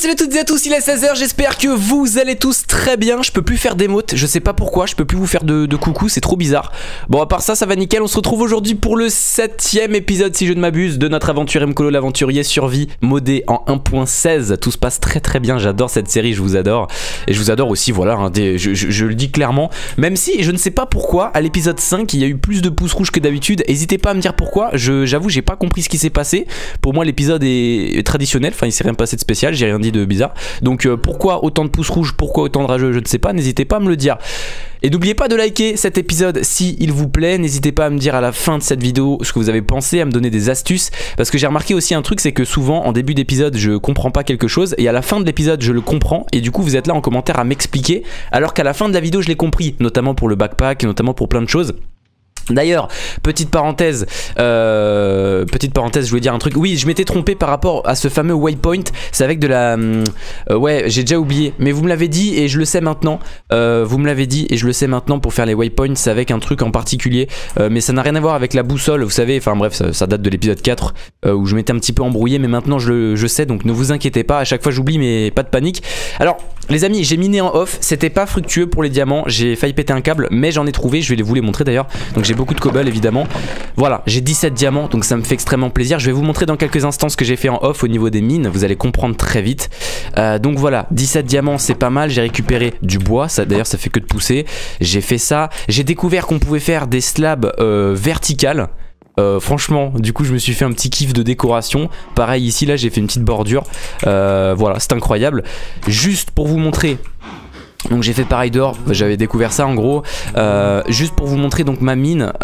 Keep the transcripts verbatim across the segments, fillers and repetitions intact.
salut à toutes et à tous, il est seize heures, j'espère que vous allez tous très bien. Je peux plus faire d'émotes, je sais pas pourquoi, je peux plus vous faire de, de coucou, c'est trop bizarre. Bon, à part ça, ça va nickel, on se retrouve aujourd'hui pour le septième épisode, si je ne m'abuse, de notre aventure Mkolo l'aventurier survie modé en un point seize. Tout se passe très très bien, j'adore cette série, je vous adore. Et je vous adore aussi, voilà, hein, des, je, je, je le dis clairement. Même si, je ne sais pas pourquoi, à l'épisode cinq, il y a eu plus de pouces rouges que d'habitude. N'hésitez pas à me dire pourquoi, j'avoue, j'ai pas compris ce qui s'est passé. Pour moi, l'épisode est, est traditionnel, enfin, il s'est rien passé de spécial, j'ai rien dit de bizarre. Donc euh, pourquoi autant de pouces rouges, pourquoi autant de rageux, je ne sais pas, n'hésitez pas à me le dire. Et n'oubliez pas de liker cet épisode si il vous plaît, n'hésitez pas à me dire à la fin de cette vidéo ce que vous avez pensé, à me donner des astuces, parce que j'ai remarqué aussi un truc, c'est que souvent en début d'épisode je comprends pas quelque chose et à la fin de l'épisode je le comprends et du coup vous êtes là en commentaire à m'expliquer, alors qu'à la fin de la vidéo je l'ai compris, notamment pour le backpack, notamment pour plein de choses. D'ailleurs, petite parenthèse, euh, petite parenthèse, je voulais dire un truc. Oui, je m'étais trompé par rapport à ce fameux waypoint. C'est avec de la... Euh, ouais, j'ai déjà oublié. Mais vous me l'avez dit et je le sais maintenant. Euh, vous me l'avez dit et je le sais maintenant pour faire les waypoints. C'est avec un truc en particulier. Euh, mais ça n'a rien à voir avec la boussole, vous savez. Enfin bref, ça, ça date de l'épisode quatre euh, où je m'étais un petit peu embrouillé. Mais maintenant, je, je sais. Donc ne vous inquiétez pas. À chaque fois, j'oublie, mais pas de panique. Alors... les amis, j'ai miné en off, c'était pas fructueux pour les diamants, j'ai failli péter un câble, mais j'en ai trouvé, je vais vous les montrer d'ailleurs. Donc j'ai beaucoup de cobble évidemment. Voilà, j'ai dix-sept diamants, donc ça me fait extrêmement plaisir. Je vais vous montrer dans quelques instants ce que j'ai fait en off au niveau des mines, vous allez comprendre très vite. euh, Donc voilà, dix-sept diamants c'est pas mal, j'ai récupéré du bois, ça d'ailleurs ça fait que de pousser. J'ai fait ça, j'ai découvert qu'on pouvait faire des slabs euh, verticales. Euh, franchement, du coup je me suis fait un petit kiff de décoration. Pareil ici, là j'ai fait une petite bordure. euh, Voilà, c'est incroyable. Juste pour vous montrer, donc j'ai fait pareil dehors, j'avais découvert ça en gros. euh, Juste pour vous montrer donc ma mine,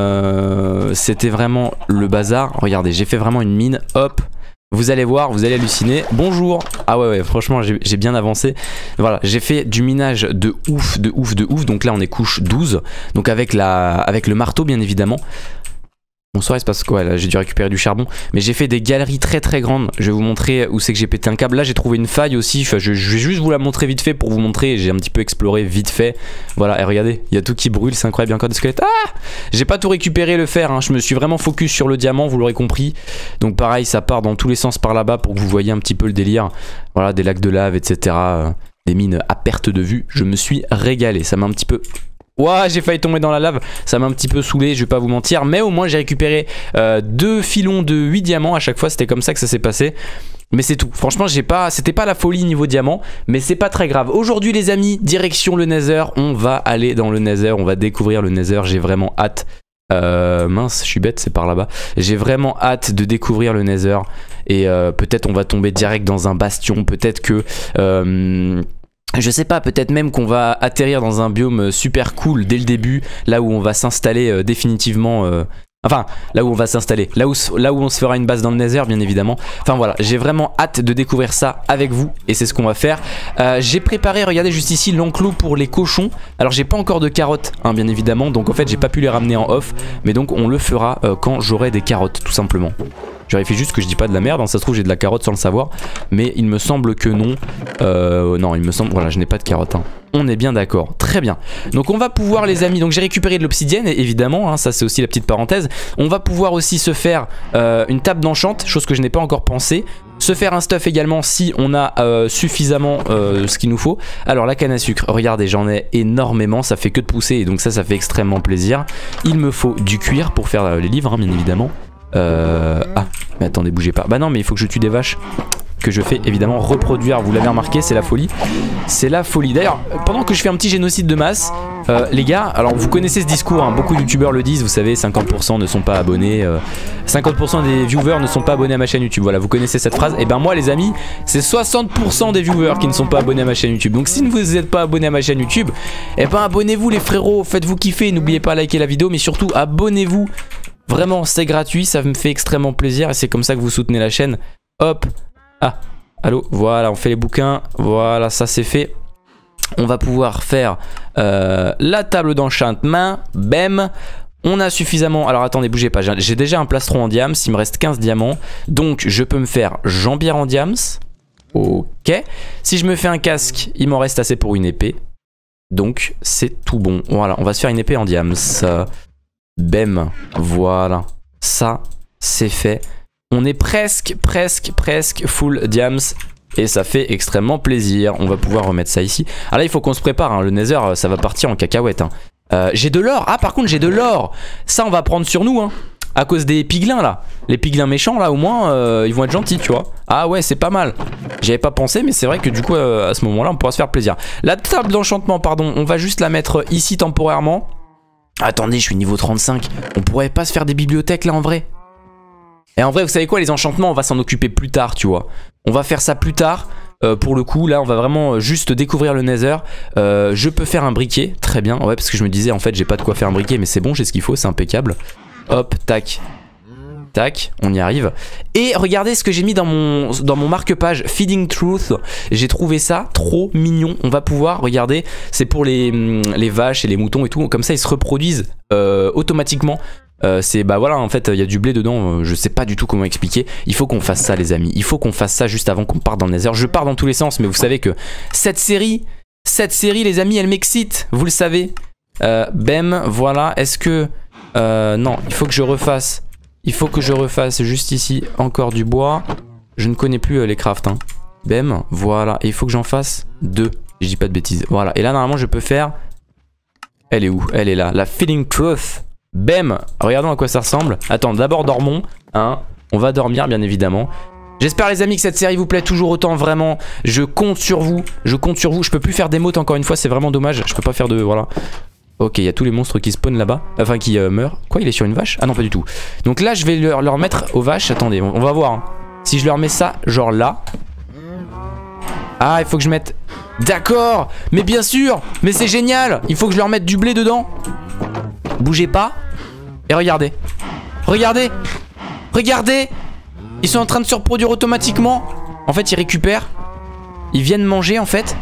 euh, c'était vraiment le bazar. Regardez, j'ai fait vraiment une mine, hop. Vous allez voir, vous allez halluciner. Bonjour. Ah ouais ouais, franchement j'ai bien avancé. Voilà, j'ai fait du minage de ouf, de ouf, de ouf. Donc là on est couche douze. Donc avec, la, avec le marteau bien évidemment. Bonsoir, il se passe quoi là? J'ai dû récupérer du charbon. Mais j'ai fait des galeries très très grandes. Je vais vous montrer où c'est que j'ai pété un câble. Là j'ai trouvé une faille aussi. Enfin, je, je vais juste vous la montrer vite fait pour vous montrer. J'ai un petit peu exploré vite fait. Voilà, et regardez, il y a tout qui brûle, c'est incroyable, il y a encore des squelettes. Ah, j'ai pas tout récupéré le fer, hein. Je me suis vraiment focus sur le diamant, vous l'aurez compris. Donc pareil, ça part dans tous les sens par là-bas pour que vous voyez un petit peu le délire. Voilà, des lacs de lave, et cetera. Des mines à perte de vue. Je me suis régalé, ça m'a un petit peu... Ouah, j'ai failli tomber dans la lave, ça m'a un petit peu saoulé, je vais pas vous mentir, mais au moins j'ai récupéré euh, deux filons de huit diamants à chaque fois, c'était comme ça que ça s'est passé. Mais c'est tout, franchement j'ai pas, c'était pas la folie niveau diamant, mais c'est pas très grave. Aujourd'hui les amis, direction le Nether, on va aller dans le Nether, on va découvrir le Nether, j'ai vraiment hâte. Euh, mince, je suis bête, c'est par là-bas. J'ai vraiment hâte de découvrir le Nether et euh, peut-être on va tomber direct dans un bastion, peut-être que... Euh, je sais pas, peut-être même qu'on va atterrir dans un biome super cool dès le début, là où on va s'installer euh, définitivement... Euh, enfin, là où on va s'installer, là où, là où on se fera une base dans le Nether, bien évidemment. Enfin voilà, j'ai vraiment hâte de découvrir ça avec vous, et c'est ce qu'on va faire. Euh, j'ai préparé, regardez juste ici, l'enclos pour les cochons. Alors j'ai pas encore de carottes, hein, bien évidemment, donc en fait j'ai pas pu les ramener en off, mais donc on le fera euh, quand j'aurai des carottes, tout simplement. Je vérifie juste que je dis pas de la merde, hein. Ça se trouve j'ai de la carotte sans le savoir, mais il me semble que non. Euh, non, il me semble, voilà, je n'ai pas de carotte, hein. On est bien d'accord, très bien. Donc on va pouvoir les amis, donc j'ai récupéré de l'obsidienne évidemment, hein, ça c'est aussi la petite parenthèse. On va pouvoir aussi se faire euh, une table d'enchant, chose que je n'ai pas encore pensé. Se faire un stuff également si on a euh, suffisamment euh, ce qu'il nous faut. Alors la canne à sucre, regardez j'en ai énormément, ça fait que de pousser et donc ça ça fait extrêmement plaisir. Il me faut du cuir pour faire euh, les livres hein, bien évidemment. Euh... Ah mais attendez bougez pas. Bah non mais il faut que je tue des vaches que je fais évidemment reproduire, vous l'avez remarqué, c'est la folie. C'est la folie. D'ailleurs, pendant que je fais un petit génocide de masse, euh, les gars, alors vous connaissez ce discours, hein, beaucoup de youtubeurs le disent, vous savez, cinquante pour cent ne sont pas abonnés, euh, cinquante pour cent des viewers ne sont pas abonnés à ma chaîne YouTube, voilà, vous connaissez cette phrase. Et ben moi les amis, c'est soixante pour cent des viewers qui ne sont pas abonnés à ma chaîne YouTube. Donc si vous n'êtes pas abonné à ma chaîne YouTube, et ben abonnez-vous les frérots, faites-vous kiffer, n'oubliez pas de liker la vidéo, mais surtout abonnez-vous. Vraiment, c'est gratuit, ça me fait extrêmement plaisir et c'est comme ça que vous soutenez la chaîne. Hop. Ah, allô, voilà, on fait les bouquins, voilà, ça c'est fait. On va pouvoir faire euh, la table d'enchantement, bam. On a suffisamment, alors attendez, bougez pas, j'ai déjà un plastron en diams, il me reste quinze diamants. Donc je peux me faire jambière en diams. Ok. Si je me fais un casque, il m'en reste assez pour une épée. Donc c'est tout bon. Voilà, on va se faire une épée en diams. Bam, voilà. Ça, c'est fait. On est presque, presque, presque full diams. Et ça fait extrêmement plaisir. On va pouvoir remettre ça ici. Ah là il faut qu'on se prépare hein. Le nether ça va partir en cacahuète hein. euh, J'ai de l'or. Ah par contre j'ai de l'or. Ça on va prendre sur nous hein. À cause des piglins là. Les piglins méchants là au moins euh, ils vont être gentils tu vois. Ah ouais c'est pas mal. J'y avais pas pensé mais c'est vrai que du coup euh, à ce moment là on pourra se faire plaisir. La table d'enchantement pardon. On va juste la mettre ici temporairement. Attendez je suis niveau trente-cinq. On pourrait pas se faire des bibliothèques là en vrai? Et en vrai vous savez quoi, les enchantements on va s'en occuper plus tard tu vois. On va faire ça plus tard. Euh, pour le coup là on va vraiment juste découvrir le nether. euh, Je peux faire un briquet. Très bien. Ouais parce que je me disais en fait j'ai pas de quoi faire un briquet. Mais c'est bon j'ai ce qu'il faut, c'est impeccable. Hop tac. Tac, on y arrive. Et regardez ce que j'ai mis dans mon, dans mon marque-page Feeding Truth. J'ai trouvé ça trop mignon. On va pouvoir, regardez, c'est pour les, les vaches et les moutons et tout. Comme ça ils se reproduisent euh, automatiquement. Euh, c'est bah voilà en fait il y a du blé dedans, euh, je sais pas du tout comment expliquer. Il faut qu'on fasse ça les amis, il faut qu'on fasse ça juste avant qu'on parte dans le nether. Je pars dans tous les sens mais vous savez que cette série, cette série les amis elle m'excite, vous le savez. euh, Bem, voilà, est-ce que euh, non, il faut que je refasse. Il faut que je refasse juste ici encore du bois. Je ne connais plus euh, les crafts hein. Bem, voilà, et il faut que j'en fasse deux. Je dis pas de bêtises, voilà. Et là normalement je peux faire. Elle est où? Elle est là, la Feeding Truth. Bam, regardons à quoi ça ressemble. Attends, d'abord dormons, hein. On va dormir bien évidemment. J'espère les amis que cette série vous plaît toujours autant, vraiment. Je compte sur vous, je compte sur vous. Je peux plus faire d'émotes encore une fois, c'est vraiment dommage. Je peux pas faire de, voilà. Ok, il y a tous les monstres qui spawnent là-bas. Enfin qui euh, meurent. Quoi, il est sur une vache? Ah non pas du tout. Donc là je vais leur, leur mettre aux vaches. Attendez, on, on va voir hein. Si je leur mets ça, genre là. Ah il faut que je mette. D'accord. Mais bien sûr. Mais c'est génial. Il faut que je leur mette du blé dedans. Bougez pas. Et regardez. Regardez. Regardez. Ils sont en train de se reproduire automatiquement. En fait ils récupèrent. Ils viennent manger en fait.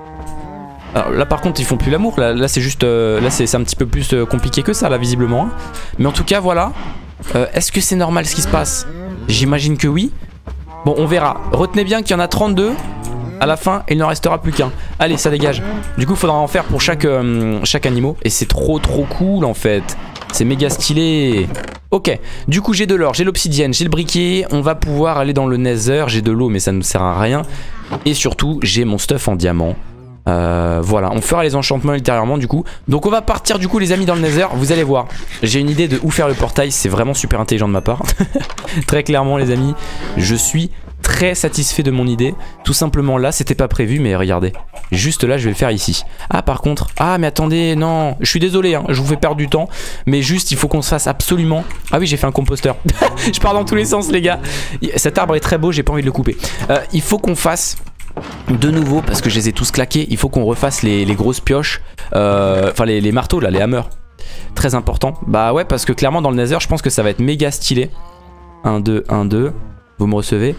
Alors là par contre ils font plus l'amour. Là, là c'est juste euh, là c'est un petit peu plus euh, compliqué que ça là visiblement hein. Mais en tout cas voilà. euh, Est-ce que c'est normal ce qui se passe? J'imagine que oui. Bon on verra. Retenez bien qu'il y en a trente-deux. À la fin il n'en restera plus qu'un. Allez ça dégage. Du coup il faudra en faire pour chaque, euh, chaque animal. Et c'est trop trop cool en fait. C'est méga stylé. Ok, du coup j'ai de l'or, j'ai l'obsidienne, j'ai le briquet. On va pouvoir aller dans le nether. J'ai de l'eau mais ça ne sert à rien. Et surtout j'ai mon stuff en diamant. Euh, voilà, on fera les enchantements ultérieurement du coup. Donc on va partir du coup les amis dans le nether. Vous allez voir, j'ai une idée de où faire le portail. C'est vraiment super intelligent de ma part. Très clairement les amis, je suis très satisfait de mon idée. Tout simplement là, c'était pas prévu mais regardez. Juste là, je vais le faire ici. Ah par contre, ah mais attendez, non. Je suis désolé, hein, je vous fais perdre du temps. Mais juste, il faut qu'on se fasse absolument. Ah oui, j'ai fait un composteur. Je pars dans tous les sens les gars. Cet arbre est très beau, j'ai pas envie de le couper. euh, Il faut qu'on fasse de nouveau, parce que je les ai tous claqués. Il faut qu'on refasse les, les grosses pioches. euh, Enfin les, les marteaux là, les hammers. Très important. Bah ouais, parce que clairement dans le nether, je pense que ça va être méga stylé. un, deux, un, deux. Vous me recevez.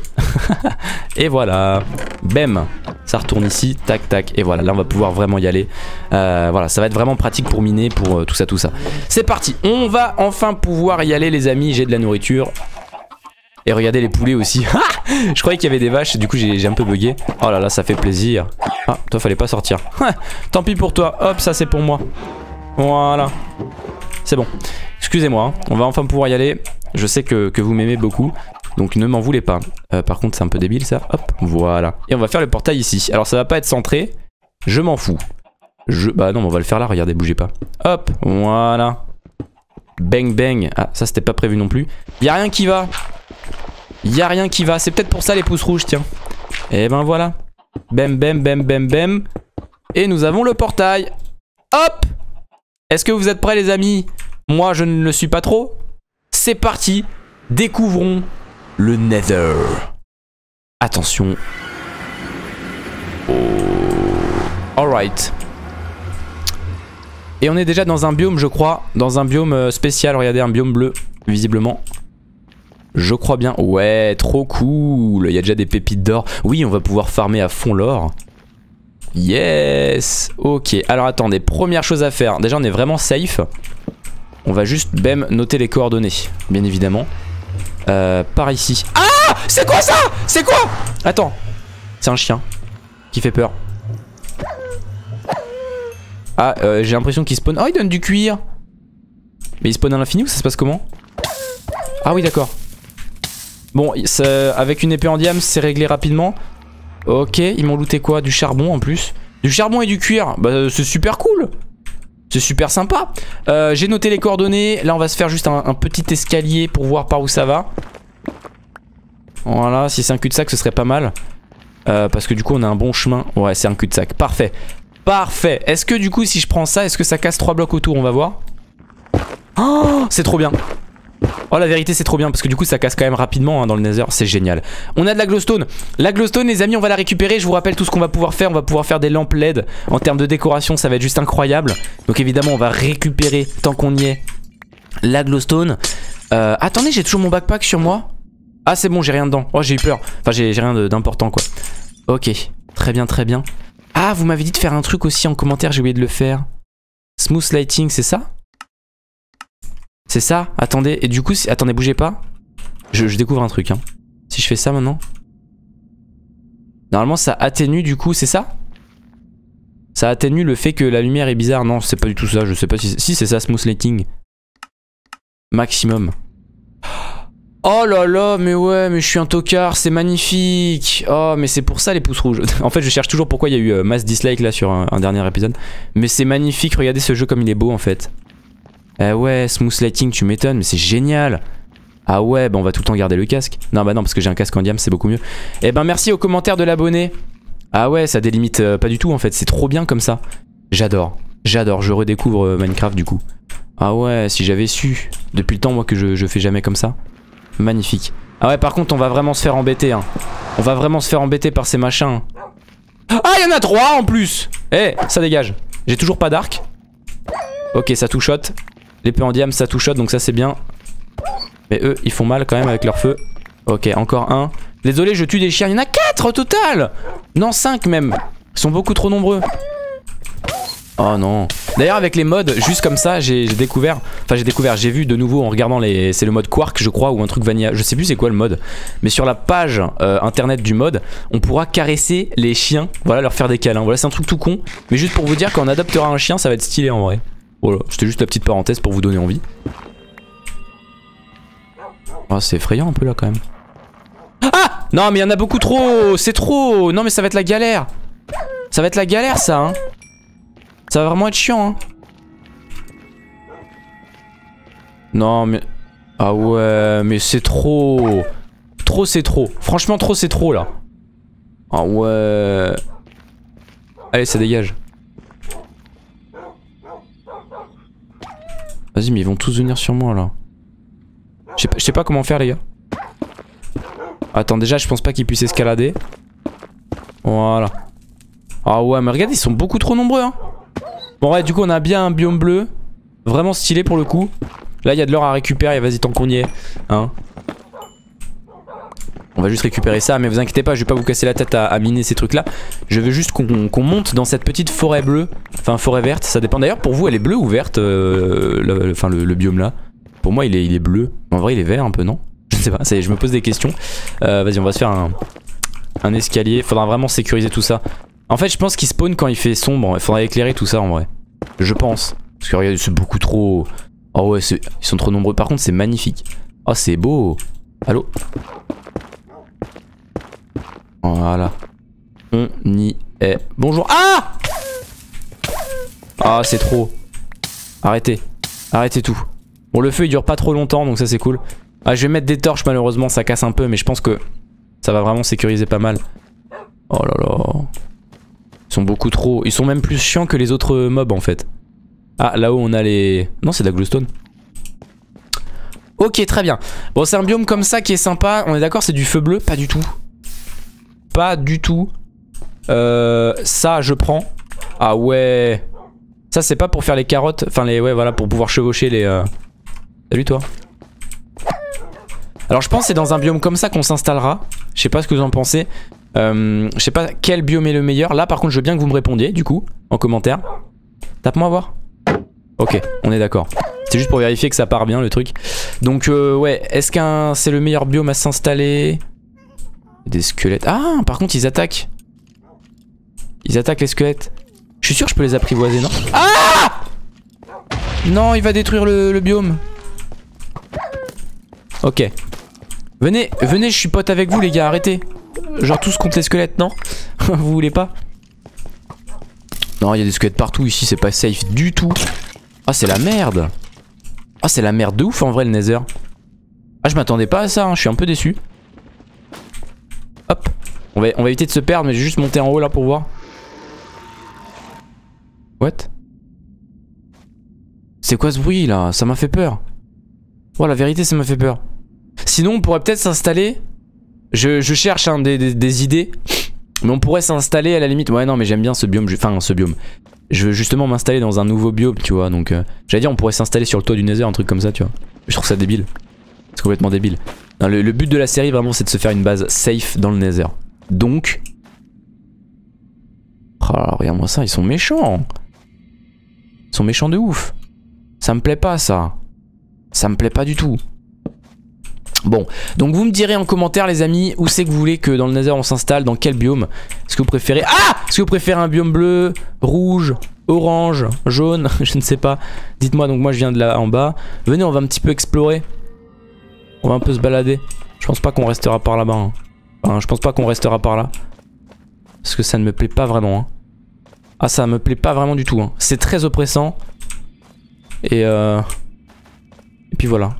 Et voilà. Bam. Ça retourne ici. Tac, tac. Et voilà. Là, on va pouvoir vraiment y aller. Euh, voilà. Ça va être vraiment pratique pour miner, pour euh, tout ça, tout ça. C'est parti. On va enfin pouvoir y aller, les amis. J'ai de la nourriture. Et regardez les poulets aussi. Je croyais qu'il y avait des vaches. Du coup, j'ai un peu bugué. Oh là là, ça fait plaisir. Ah, toi, fallait pas sortir. Tant pis pour toi. Hop, ça, c'est pour moi. Voilà. C'est bon. Excusez-moi. Hein. On va enfin pouvoir y aller. Je sais que, que vous m'aimez beaucoup. Donc ne m'en voulez pas. euh, Par contre c'est un peu débile ça. Hop, voilà. Et on va faire le portail ici. Alors ça va pas être centré. Je m'en fous. Je... Bah non, on va le faire là, regardez, bougez pas. Hop, voilà. Bang bang. Ah, ça c'était pas prévu non plus. Y'a rien qui va. Y'a rien qui va. C'est peut-être pour ça les pouces rouges, tiens. Et ben voilà. Bam bam bam bam bam. Et nous avons le portail. Hop. Est-ce que vous êtes prêts les amis? Moi je ne le suis pas trop. C'est parti. Découvrons le nether. Attention. Oh. Alright. Et on est déjà dans un biome, je crois. Dans un biome spécial. Regardez, un biome bleu, visiblement. Je crois bien. Ouais, trop cool. Il y a déjà des pépites d'or. Oui, on va pouvoir farmer à fond l'or. Yes. Ok. Alors attendez, première chose à faire. Déjà, on est vraiment safe. On va juste, bam, noter les coordonnées. Bien évidemment. Euh, par ici. Ah! C'est quoi ça? C'est quoi? Attends. C'est un chien qui fait peur. Ah, euh, j'ai l'impression qu'il spawn. Oh, il donne du cuir. Mais il spawn à l'infini ou ça se passe comment? Ah oui, d'accord. Bon, ça, avec une épée en diamant, c'est réglé rapidement. Ok, ils m'ont looté quoi? Du charbon en plus. Du charbon et du cuir. Bah c'est super cool. C'est super sympa. euh, J'ai noté les coordonnées. Là on va se faire juste un, un petit escalier pour voir par où ça va. Voilà, si c'est un cul-de-sac ce serait pas mal. euh, Parce que du coup on a un bon chemin. Ouais c'est un cul-de-sac, parfait. Parfait. Est-ce que du coup si je prends ça, est-ce que ça casse trois blocs autour? On va voir. Oh, c'est trop bien. Oh la vérité c'est trop bien parce que du coup ça casse quand même rapidement hein, dans le nether, c'est génial. On a de la glowstone. La glowstone les amis on va la récupérer. Je vous rappelle tout ce qu'on va pouvoir faire. On va pouvoir faire des lampes L E D. En termes de décoration ça va être juste incroyable. Donc évidemment on va récupérer tant qu'on y est la glowstone. euh, Attendez j'ai toujours mon backpack sur moi. Ah c'est bon j'ai rien dedans. Oh j'ai eu peur. Enfin j'ai rien d'important quoi. Ok très bien très bien. Ah vous m'avez dit de faire un truc aussi en commentaire. J'ai oublié de le faire. Smooth lighting c'est ça? C'est ça? Attendez, et du coup, si... attendez, bougez pas. Je, je découvre un truc, hein. Si je fais ça maintenant. Normalement, ça atténue, du coup, c'est ça? Ça atténue le fait que la lumière est bizarre. Non, c'est pas du tout ça, je sais pas si... Si, c'est ça, smooth lighting. Maximum. Oh là là, mais ouais, mais je suis un tocard, c'est magnifique. Oh, mais c'est pour ça les pouces rouges. En fait, je cherche toujours pourquoi il y a eu euh, mass dislike là sur un, un dernier épisode. Mais c'est magnifique, regardez ce jeu comme il est beau en fait. Eh ouais, smooth lighting, tu m'étonnes, mais c'est génial. Ah ouais, bah on va tout le temps garder le casque. Non bah non, parce que j'ai un casque en diam, c'est beaucoup mieux. Eh ben merci aux commentaires de l'abonné. Ah ouais, ça délimite euh, pas du tout en fait, c'est trop bien comme ça. J'adore, j'adore, je redécouvre euh, Minecraft du coup. Ah ouais, si j'avais su. Depuis le temps moi que je, je fais jamais comme ça. Magnifique. Ah ouais, par contre on va vraiment se faire embêter hein. On va vraiment se faire embêter par ces machins. Ah, il y en a trois en plus. Eh, ça dégage. J'ai toujours pas d'arc. Ok, ça tout shot. L'épée en diam ça tout shot donc ça c'est bien. Mais eux ils font mal quand même avec leur feu. Ok encore un. Désolé je tue des chiens. Il y en a quatre au total. Non cinq même. Ils sont beaucoup trop nombreux. Oh non. D'ailleurs avec les mods juste comme ça j'ai découvert. Enfin j'ai découvert j'ai vu de nouveau en regardant les. C'est le mode Quark je crois ou un truc vanilla. Je sais plus c'est quoi le mode. Mais sur la page euh, internet du mode on pourra caresser les chiens. Voilà leur faire des câlins. Voilà c'est un truc tout con. Mais juste pour vous dire qu'on adoptera un chien ça va être stylé en vrai. Voilà, c'était juste la petite parenthèse pour vous donner envie. Oh, c'est effrayant un peu là quand même. Ah! Non mais il y en a beaucoup trop. C'est trop. Non mais ça va être la galère. Ça va être la galère ça hein. Ça va vraiment être chiant hein. Non mais... Ah ouais mais c'est trop. Trop c'est trop. Franchement trop c'est trop là. Ah ouais. Allez ça dégage. Vas-y mais ils vont tous venir sur moi là. Je sais pas, je sais pas comment faire les gars. Attends déjà je pense pas qu'ils puissent escalader. Voilà. Ah ouais mais regarde ils sont beaucoup trop nombreux hein. Bon ouais du coup on a bien un biome bleu. Vraiment stylé pour le coup. Là il y a de l'or à récupérer, vas-y tant qu'on y est hein. On va juste récupérer ça mais vous inquiétez pas je vais pas vous casser la tête à, à miner ces trucs là. Je veux juste qu'on qu'on monte dans cette petite forêt bleue. Enfin forêt verte ça dépend d'ailleurs pour vous elle est bleue ou verte euh, le, Enfin le, le biome là. Pour moi il est, il est bleu. En vrai il est vert un peu non? Je ne sais pas, je me pose des questions. euh, Vas-y on va se faire un, un escalier. Faudra vraiment sécuriser tout ça. En fait je pense qu'il spawn quand il fait sombre. Il faudra éclairer tout ça en vrai. Je pense. Parce que regardez c'est beaucoup trop. Oh ouais ils sont trop nombreux. Par contre c'est magnifique. Oh c'est beau. Allô? Voilà. On y est. Bonjour. Ah! Ah c'est trop. Arrêtez. Arrêtez tout. Bon le feu il dure pas trop longtemps donc ça c'est cool. Ah je vais mettre des torches malheureusement ça casse un peu mais je pense que ça va vraiment sécuriser pas mal. Oh là là. Ils sont beaucoup trop. Ils sont même plus chiants que les autres mobs en fait. Ah là-haut on a les... Non c'est de la glowstone. Ok très bien. Bon c'est un biome comme ça qui est sympa. On est d'accord c'est du feu bleu? Pas du tout. Pas du tout. Euh, ça je prends. Ah ouais. Ça c'est pas pour faire les carottes. Enfin les... Ouais voilà pour pouvoir chevaucher les... Euh... Salut toi. Alors je pense que c'est dans un biome comme ça qu'on s'installera. Je sais pas ce que vous en pensez. euh, Je sais pas quel biome est le meilleur. Là par contre je veux bien que vous me répondiez du coup en commentaire. Tape-moi voir. Ok on est d'accord. C'est juste pour vérifier que ça part bien le truc. Donc euh, ouais est-ce qu'un c'est le meilleur biome à s'installer? Des squelettes. Ah par contre ils attaquent. Ils attaquent les squelettes. Je suis sûr que je peux les apprivoiser non? Ah! Non il va détruire le, le biome. Ok. Venez, venez, je suis pote avec vous les gars, arrêtez. Genre tous contre les squelettes, non? Vous voulez pas? Non, il y a des squelettes partout ici, c'est pas safe du tout. Ah, c'est la merde. Ah, c'est la merde de ouf en vrai le Nether. Ah, je m'attendais pas à ça, hein. Je suis un peu déçu. Hop. On va, on va éviter de se perdre, mais je vais juste monter en haut là pour voir. What? C'est quoi ce bruit là? Ça m'a fait peur. Oh, la vérité, ça m'a fait peur. Sinon, on pourrait peut-être s'installer. Je, je cherche hein, des, des, des idées. Mais on pourrait s'installer à la limite. Ouais, non, mais j'aime bien ce biome. Enfin, ce biome. Je veux justement m'installer dans un nouveau biome, tu vois. Donc, euh, j'allais dire, on pourrait s'installer sur le toit du Nether, un truc comme ça, tu vois. Je trouve ça débile. C'est complètement débile. Non, le, le but de la série, vraiment, c'est de se faire une base safe dans le Nether. Donc. Oh, regarde-moi ça, ils sont méchants. Ils sont méchants de ouf. Ça me plaît pas, ça. Ça me plaît pas du tout. Bon, donc vous me direz en commentaire les amis, où c'est que vous voulez que dans le Nether on s'installe, dans quel biome. Est-ce que vous préférez... Ah Est-ce que vous préférez un biome bleu, rouge, orange, jaune, je ne sais pas. Dites-moi, donc moi je viens de là en bas. Venez, on va un petit peu explorer. On va un peu se balader. Je pense pas qu'on restera par là-bas. Hein. Enfin, je pense pas qu'on restera par là. Parce que ça ne me plaît pas vraiment. Hein. Ah, ça me plaît pas vraiment du tout. Hein. C'est très oppressant. Et euh... Et puis voilà.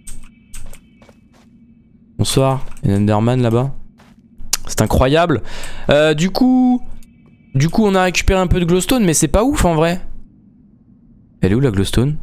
Bonsoir, il y a un Enderman là-bas. C'est incroyable. Euh, du coup... Du coup, on a récupéré un peu de glowstone, mais c'est pas ouf en vrai. Elle est où la glowstone?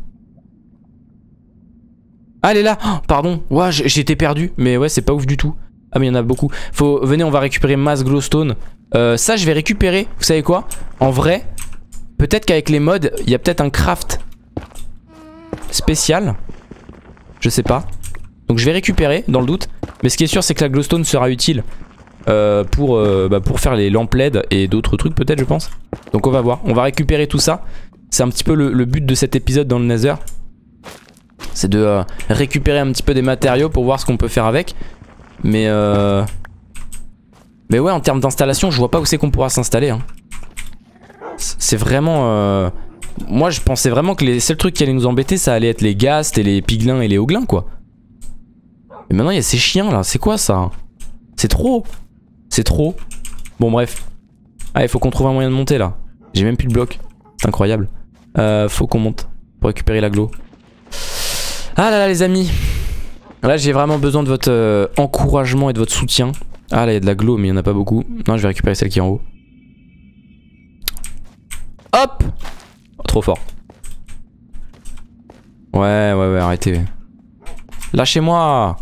Ah, elle est là. Oh, pardon. Ouais, j'étais perdu. Mais ouais, c'est pas ouf du tout. Ah, mais il y en a beaucoup. Faut... Venez, on va récupérer masse glowstone. Euh, ça, je vais récupérer. Vous savez quoi? En vrai, peut-être qu'avec les mods, il y a peut-être un craft spécial. Je sais pas. Donc je vais récupérer dans le doute. Mais ce qui est sûr c'est que la glowstone sera utile euh, pour, euh, bah, pour faire les lampes L E D et d'autres trucs peut-être je pense. Donc on va voir. On va récupérer tout ça. C'est un petit peu le, le but de cet épisode dans le Nether. C'est de euh, récupérer un petit peu des matériaux pour voir ce qu'on peut faire avec. Mais euh... Mais ouais, en termes d'installation je vois pas où c'est qu'on pourra s'installer hein. C'est vraiment... Euh... Moi je pensais vraiment que les seuls trucs qui allaient nous embêter ça allait être les ghasts et les piglins et les hoglins quoi. Mais maintenant il y a ces chiens là, c'est quoi ça? C'est trop. C'est trop. Bon bref. Ah il faut qu'on trouve un moyen de monter là. J'ai même plus de blocs. C'est incroyable. Euh, faut qu'on monte pour récupérer la glow. Ah là là les amis. Là j'ai vraiment besoin de votre euh, encouragement et de votre soutien. Ah là il y a de la glow mais il n'y en a pas beaucoup. Non je vais récupérer celle qui est en haut. Hop oh, trop fort. Ouais ouais ouais arrêtez. Lâchez-moi.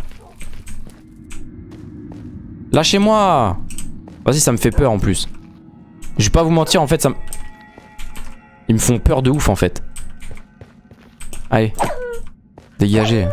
Lâchez-moi. Vas-y ça me fait peur en plus. Je vais pas vous mentir en fait ça me... Ils me font peur de ouf en fait. Allez. Dégagez.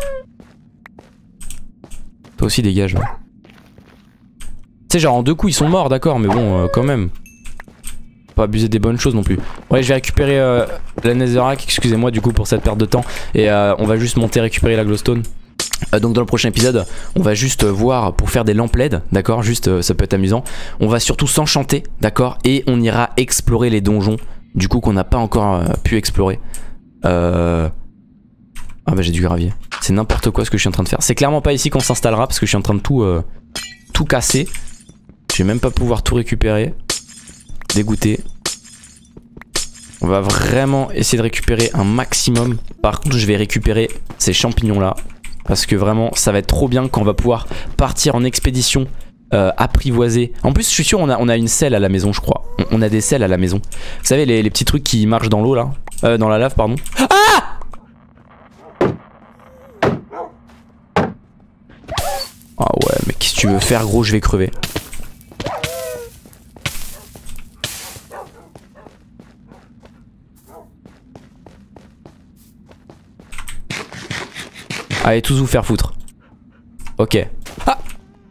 Toi aussi dégage. Ouais. Tu sais genre en deux coups ils sont morts d'accord mais bon euh, quand même. Pas abuser des bonnes choses non plus. Ouais je vais récupérer euh, la netherrack, excusez-moi du coup pour cette perte de temps. Et euh, on va juste monter récupérer la glowstone. Euh, donc dans le prochain épisode on va juste euh, voir pour faire des lampes L E D, d'accord, juste euh, ça peut être amusant. On va surtout s'enchanter, d'accord, et on ira explorer les donjons du coup qu'on n'a pas encore euh, pu explorer. Euh... Ah bah j'ai du gravier. C'est n'importe quoi ce que je suis en train de faire. C'est clairement pas ici qu'on s'installera parce que je suis en train de tout, euh, tout casser. Je vais même pas pouvoir tout récupérer. Dégoûté. On va vraiment essayer de récupérer un maximum. Par contre je vais récupérer ces champignons là. Parce que vraiment ça va être trop bien quand on va pouvoir partir en expédition euh, apprivoisée. En plus je suis sûr on a, on a une selle à la maison je crois. On, on a des selles à la maison. Vous savez les, les petits trucs qui marchent dans l'eau là. Euh, dans la lave pardon. Ah! Ah ouais mais qu'est-ce que tu veux faire gros, je vais crever. Allez tous vous faire foutre. Ok. Ah.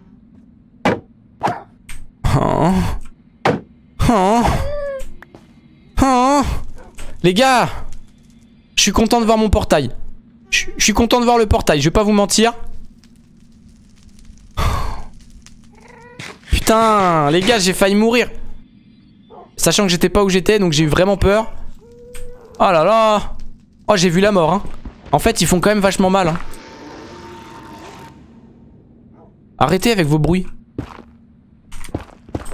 Oh. Oh. Oh. Les gars, je suis content de voir mon portail. Je suis content de voir le portail, je vais pas vous mentir. Putain, les gars, j'ai failli mourir. Sachant que j'étais pas où j'étais, donc j'ai eu vraiment peur. Oh là là. Oh, j'ai vu la mort, hein. En fait, ils font quand même vachement mal, hein. Arrêtez avec vos bruits.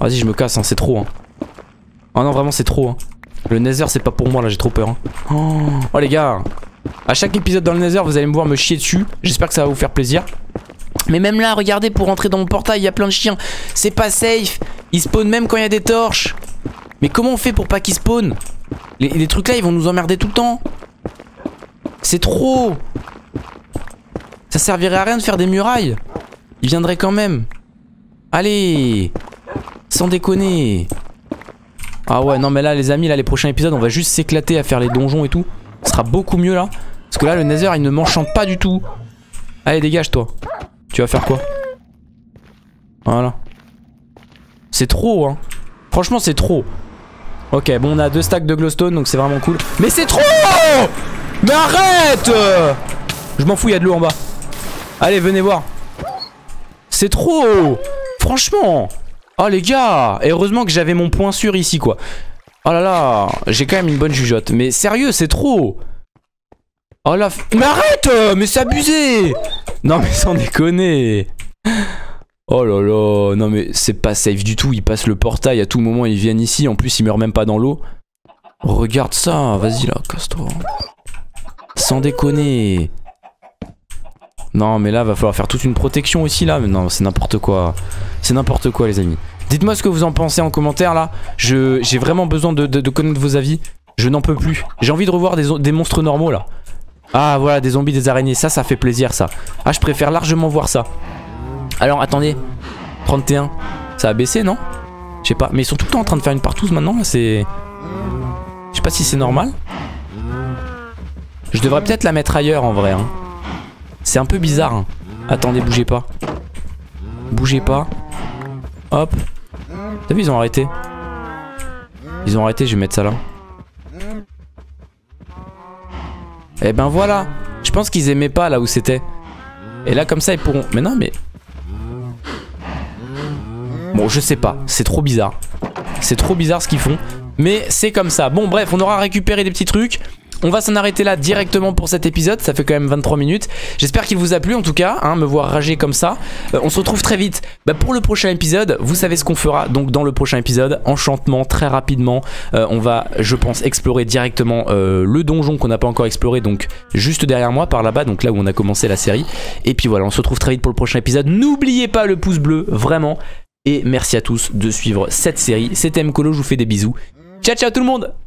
Vas-y, je me casse, hein, c'est trop. Hein. Oh non, vraiment, c'est trop. Hein. Le Nether, c'est pas pour moi, là, j'ai trop peur. Hein. Oh. oh, les gars. À chaque épisode dans le Nether, vous allez me voir me chier dessus. J'espère que ça va vous faire plaisir. Mais même là, regardez, pour rentrer dans mon portail, il y a plein de chiens. C'est pas safe. Ils spawnent même quand il y a des torches. Mais comment on fait pour pas qu'ils spawnent? les, les trucs là, ils vont nous emmerder tout le temps. C'est trop. Ça servirait à rien de faire des murailles. Ils viendraient quand même. Allez. Sans déconner. Ah ouais, non mais là les amis, là les prochains épisodes, on va juste s'éclater à faire les donjons et tout. Ce sera beaucoup mieux là. Parce que là le Nether, il ne m'enchante pas du tout. Allez, dégage toi. Tu vas faire quoi? Voilà. C'est trop hein. Franchement c'est trop. Ok, bon on a deux stacks de glowstone, donc c'est vraiment cool. Mais c'est trop. Mais arrête. Je m'en fous, il y a de l'eau en bas. Allez, venez voir. C'est trop. Franchement. Oh les gars. Et heureusement que j'avais mon point sûr ici quoi. Oh là là. J'ai quand même une bonne jugeote. Mais sérieux, c'est trop. Oh là. Mais arrête. Mais c'est abusé. Non mais sans déconner. Oh là là. Non mais c'est pas safe du tout. Ils passent le portail à tout moment. Ils viennent ici. En plus ils meurent même pas dans l'eau. Regarde ça. Vas-y là, casse-toi. Sans déconner. Non mais là va falloir faire toute une protection aussi là. Mais non, c'est n'importe quoi. C'est n'importe quoi les amis. Dites-moi ce que vous en pensez en commentaire là. Je J'ai vraiment besoin de, de, de connaître vos avis. Je n'en peux plus. J'ai envie de revoir des, des monstres normaux là. Ah voilà, des zombies, des araignées. Ça, ça fait plaisir ça. Ah, je préfère largement voir ça. Alors attendez. trente et un. Ça a baissé non? Je sais pas. Mais ils sont tout le temps en train de faire une partouze maintenant. C'est... Je sais pas si c'est normal. Je devrais peut-être la mettre ailleurs en vrai hein. C'est un peu bizarre hein. Attendez, bougez pas. Bougez pas. Hop. T'as vu, ils ont arrêté. Ils ont arrêté, je vais mettre ça là. Et ben voilà. Je pense qu'ils aimaient pas là où c'était. Et là comme ça ils pourront... Mais non mais... Bon je sais pas, c'est trop bizarre. C'est trop bizarre ce qu'ils font. Mais c'est comme ça. Bon bref, on aura récupéré des petits trucs. On va s'en arrêter là directement pour cet épisode. Ça fait quand même vingt-trois minutes. J'espère qu'il vous a plu en tout cas, hein, me voir rager comme ça. euh, On se retrouve très vite bah, pour le prochain épisode. Vous savez ce qu'on fera donc dans le prochain épisode. Enchantement très rapidement. euh, On va je pense explorer directement euh, le donjon qu'on n'a pas encore exploré. Donc juste derrière moi par là-bas. Donc là où on a commencé la série. Et puis voilà, on se retrouve très vite pour le prochain épisode. N'oubliez pas le pouce bleu, vraiment. Et merci à tous de suivre cette série. C'était Mkolo, je vous fais des bisous. Ciao ciao tout le monde.